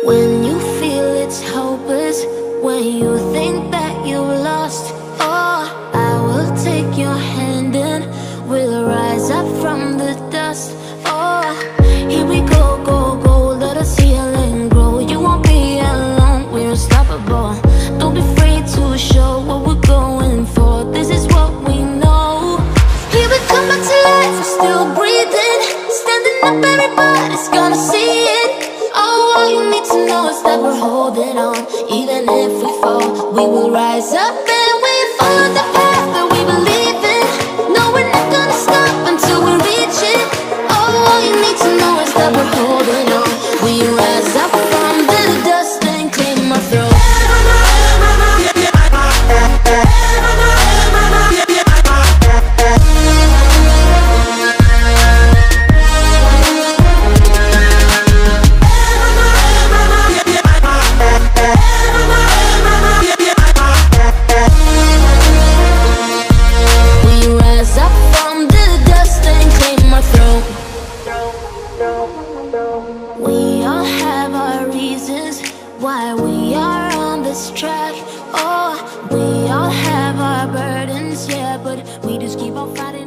When you feel it's hopeless, when you think that you lost, oh, I will take your hand and we'll rise up from the dust. Oh, here we go, go, go, let us heal and grow. You won't be alone, we're unstoppable. Don't be afraid to show what we're going for. This is what we know. Here we come back to life, we're still breathing. Standing up, everybody's gonna see it. Oh, all you need to know is that we're holding on. Even if we fall, we will rise up and we follow the path that we believe in. No, we're not gonna stop until we reach it. Oh, all you need to know is that we're holding on. We rise up from the dust and claim our throne. We all have our reasons why we are on this track. Oh, we all have our burdens, yeah, but we just keep on fighting.